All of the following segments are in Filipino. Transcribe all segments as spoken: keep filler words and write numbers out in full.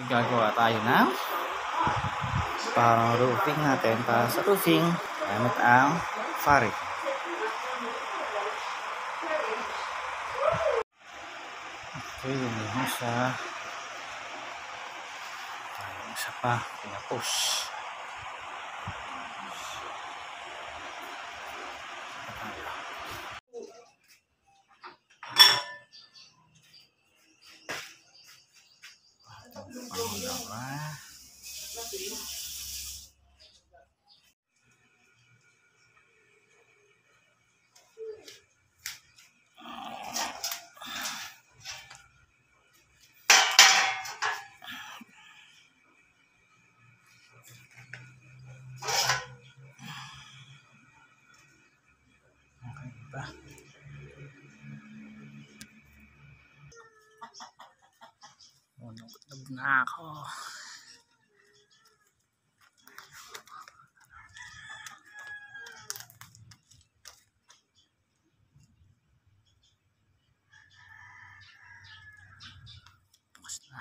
Gagawa tayo ng pang roofing natin. Para sa roofing, gamit ang fabric. Okay, yun yung isa. Yung isa pa, pinapos. Unog na ako. Bukas na.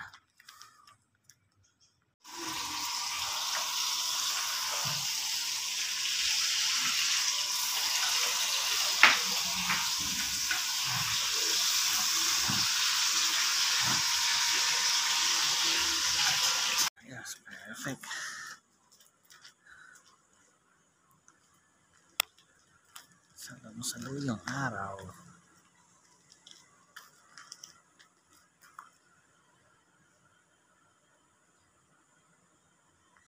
Yes, perfect. Sa mo sa lulong araw.